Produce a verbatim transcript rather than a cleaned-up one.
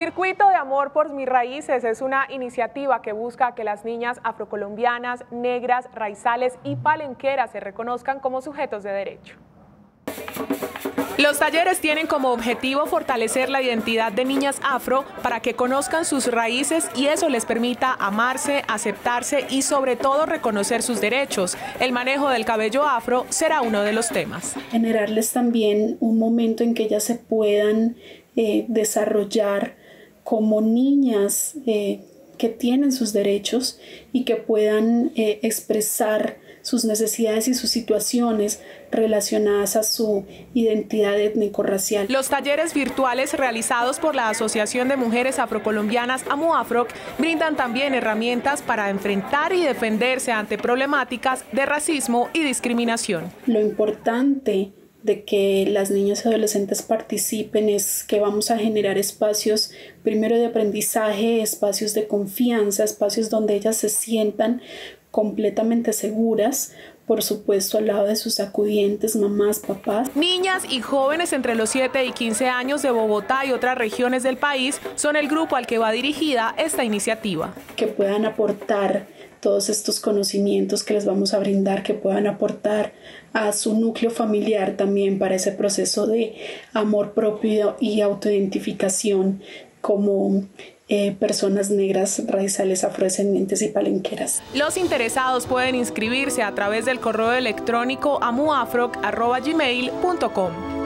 Circuito de Amor por mis raíces es una iniciativa que busca que las niñas afrocolombianas, negras, raizales y palenqueras se reconozcan como sujetos de derecho. Los talleres tienen como objetivo fortalecer la identidad de niñas afro para que conozcan sus raíces y eso les permita amarse, aceptarse y sobre todo reconocer sus derechos. El manejo del cabello afro será uno de los temas. Generarles también un momento en que ellas se puedan eh, desarrollar como niñas eh, que tienen sus derechos y que puedan eh, expresar sus necesidades y sus situaciones relacionadas a su identidad étnico-racial. Los talleres virtuales realizados por la Asociación de Mujeres Afrocolombianas AMUAFROC brindan también herramientas para enfrentar y defenderse ante problemáticas de racismo y discriminación. Lo importante de que las niñas y adolescentes participen es que vamos a generar espacios primero de aprendizaje, espacios de confianza, espacios donde ellas se sientan completamente seguras, por supuesto al lado de sus acudientes, mamás, papás. Niñas y jóvenes entre los siete y quince años de Bogotá y otras regiones del país son el grupo al que va dirigida esta iniciativa. Que puedan aportar todos estos conocimientos que les vamos a brindar, que puedan aportar a su núcleo familiar también para ese proceso de amor propio y autoidentificación como Eh, personas negras, raizales, afrodescendientes y palenqueras. Los interesados pueden inscribirse a través del correo electrónico amuafroc arroba gmail punto com.